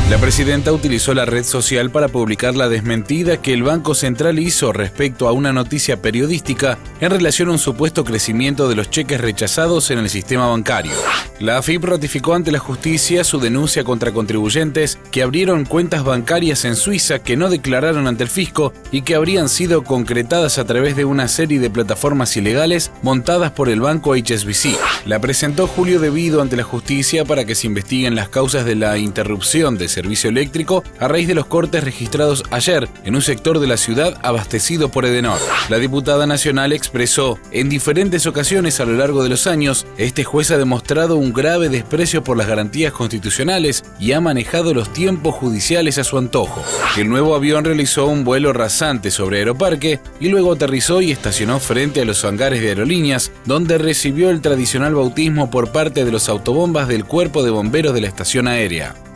La presidenta utilizó la red social para publicar la desmentida que el Banco Central hizo respecto a una noticia periodística en relación a un supuesto crecimiento de los cheques rechazados en el sistema bancario. La AFIP ratificó ante la justicia su denuncia contra contribuyentes que abrieron cuentas bancarias en Suiza que no declararon ante el fisco y que habrían sido concretadas a través de una serie de plataformas ilegales montadas por el banco HSBC. La presentó Julio De Vido ante la justicia para que se investiguen las causas de la interrupción de servicio eléctrico a raíz de los cortes registrados ayer en un sector de la ciudad abastecido por Edenor. La diputada nacional expresó: en diferentes ocasiones a lo largo de los años, este juez ha demostrado un grave desprecio por las garantías constitucionales y ha manejado los tiempos judiciales a su antojo. El nuevo avión realizó un vuelo rasante sobre Aeroparque y luego aterrizó y estacionó frente a los hangares de aerolíneas, donde recibió el tradicional bautismo por parte de los autobombas del Cuerpo de Bomberos de la estación aérea.